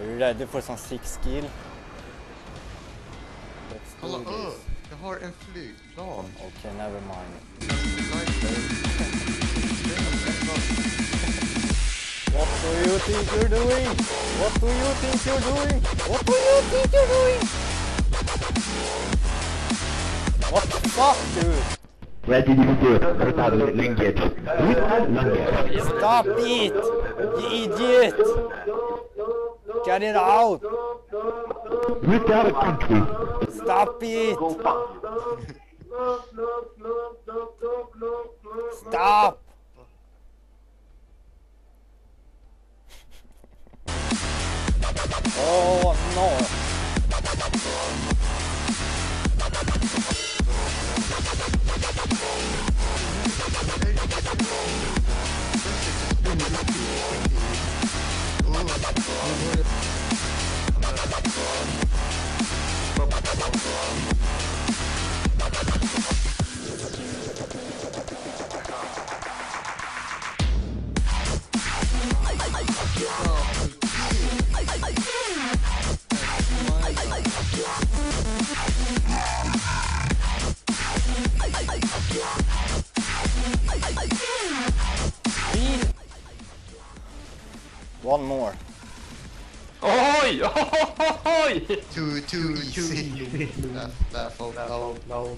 Are you ready for some sick skill? Kolla, jag har en flygplan. Okay, never mind. What do you think you're doing? What do you think you're doing? What do you think you're doing? What the fuck, dude? Where did you do it? Without language. Without language. Stop it! You idiot! Get it out! Without a country. Stop it! Stop! Oh no! One more. Oj! Oj! Too easy. No.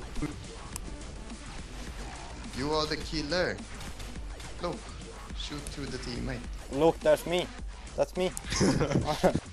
You are the killer. Look, shoot through the teammate. Look, that's me. That's me.